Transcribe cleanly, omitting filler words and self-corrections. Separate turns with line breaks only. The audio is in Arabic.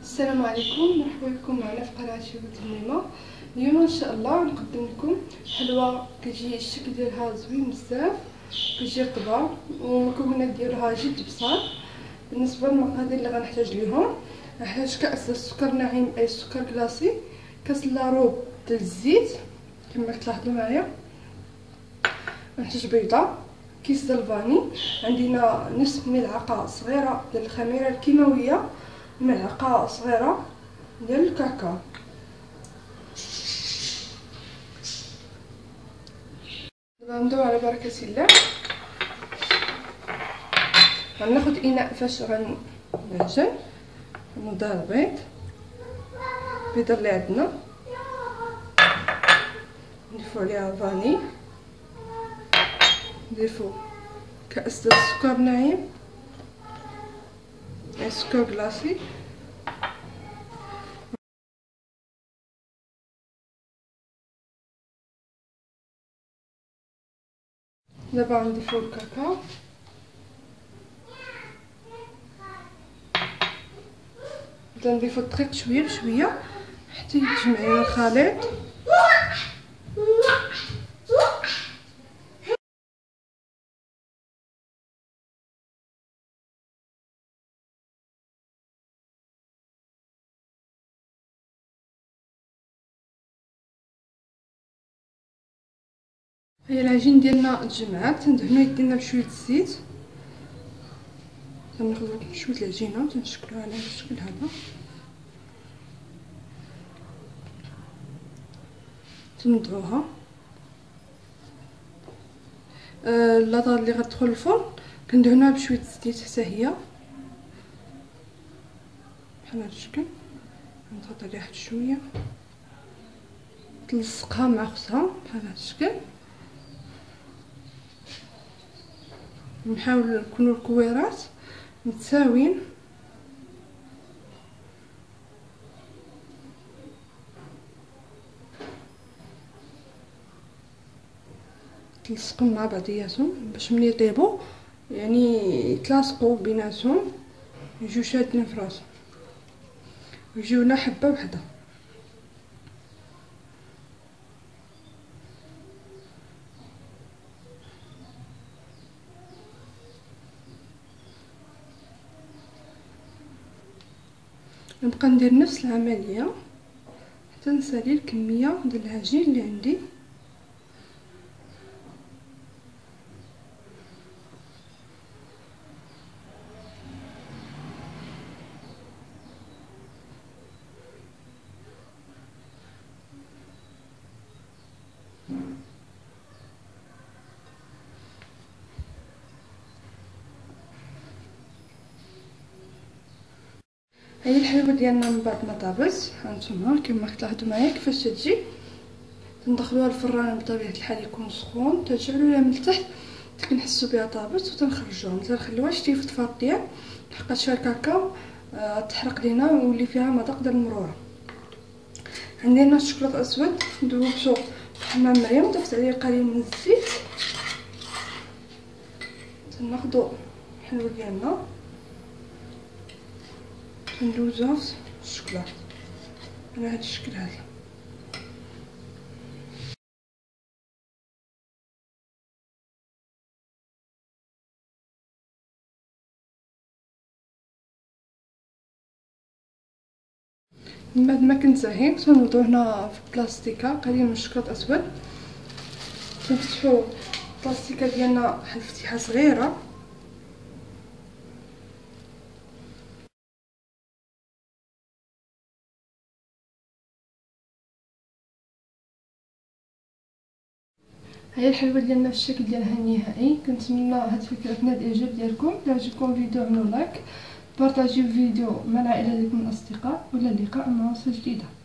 السلام عليكم، مرحبا بكم معنا في قناه شيبوت الميمه. اليوم ان شاء الله نقدم لكم حلوه كتجي الشكل ديالها زوين بزاف، كتجي رطبه والمكونات ديالها جد بساط. بالنسبه للمقادير اللي غنحتاج ليهم، نحتاج كاس السكر ناعم اي سكر كلاصي، كاس لاروب ديال الزيت كما كتلاحظوا معايا، نحتاج بيضه، كيس ديال الفاني، عندنا نصف ملعقه صغيره ديال الخميره الكيماويه، ملعقه صغيره ديال الكاكاو. دابا نبداو على بركه الله. غناخد اناء فاش غنعجن، نوضع البيض، البيضه اللي عندنا نضيفو عليها فاني، نضيفو كاس ديال السكر ناعم اي سكر كلاصي، دابا غنضيفو الكاكاو، نبدا نضيفو الدقيق شويه بشويه حتى يتجمع لنا الخليط. هي العجين ديالنا تجمعات، ندهنو يدينا بشويه الزيت، تناخدو شويه العجينه وتنشكلوها على الشكل هذا، تنضعوها. اللاطه اللي غتدخل الفرن كندهنوها بشويه الزيت حتى هي بحال هذا الشكل، نضغط عليها واحد شويه، تلصقها مع اختها بحال هذا الشكل. نحاول نكونوا الكويرات متساويين، تلصقوا مع بعضياتهم باش ملي يطيبوا يعني يتلاصقوا بيناتهم، يجيو شادين في راسهم، يجيونا حبه وحده. نبقى ندير نفس العمليه حتى نسالي الكميه ديال العجين اللي عندي. هذه الحلوه ديالنا من بعد ما طابت، هانتوما كما كتلاحظوا معايا كيفاش تجي. تندخلوها الفران بطبيعه الحال يكون سخون، تجعلوا لها من التحت كنحسوا بها طابت وتنخرجوها، ما تنخليوهاش تيفتفاط ديال، لحقاش فيها الكاكاو تحرق لينا ويولي فيها مذاق ديال المروره. عندي هنا الشوكولاط اسود ذوبتو بحمام مريم، ضفت عليه قليل من الزيت. تناخدو الحلوه ديالنا ندوزوها في الشوكولاط على هذا الشكل هذا. من بعد ما كنتهي تنوضو هنا في بلاستيكه قليل من الشوكولاط اسود، تنفتحو البلاستيكه ديالنا بحال فتحه صغيره، هي الحلوه ديالنا في الشكل ديالها النهائي. كنتمنى هاد الفكره تنال الاعجاب ديالكم. الا عجبكم الفيديو عملوا لايك، بارطاجيو الفيديو مع العائله ديالكم والاصدقاء، والى اللقاء مع وصفه جديده.